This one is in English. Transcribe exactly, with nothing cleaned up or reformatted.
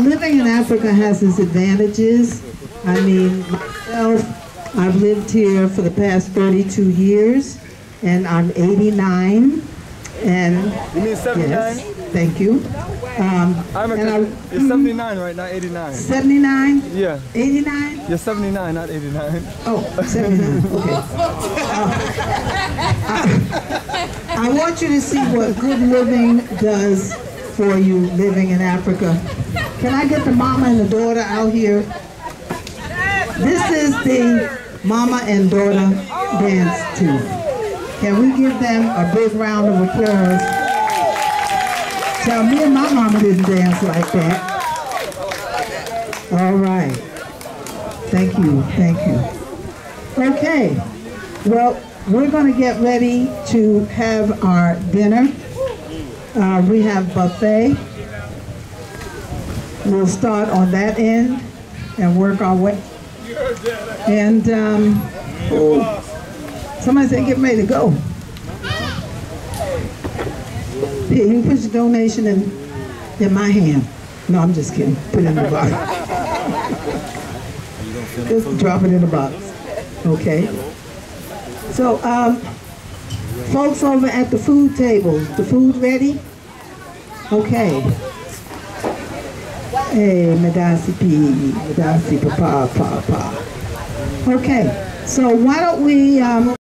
living in Africa has its advantages. I mean, myself, I've lived here for the past thirty-two years, and I'm eighty-nine. And you mean seventy-nine? Yes, thank you. Um, I'm a, and I, you're seventy-nine right now, eighty-nine. seventy-nine? Yeah. eighty-nine? You're seventy-nine, not eighty-nine. Oh, seventy-nine, okay. Uh, I, I want you to see what good living does for you living in Africa. Can I get the mama and the daughter out here? This is the mama and daughter dance too. Can we give them a big round of applause? Tell me and my mama didn't dance like that. All right. Thank you, thank you. Okay, well, we're going to get ready to have our dinner. Uh, we have buffet. We'll start on that end and work our way. And um, oh, somebody said get ready to go. Here, you can put your donation in, in my hand. No, I'm just kidding. Put it in the box. Just drop it in the box. Okay. So, um, folks over at the food table, the food ready? Okay. Hey, Medasi P, Medasi Papa, Papa. Okay, so why don't we, um,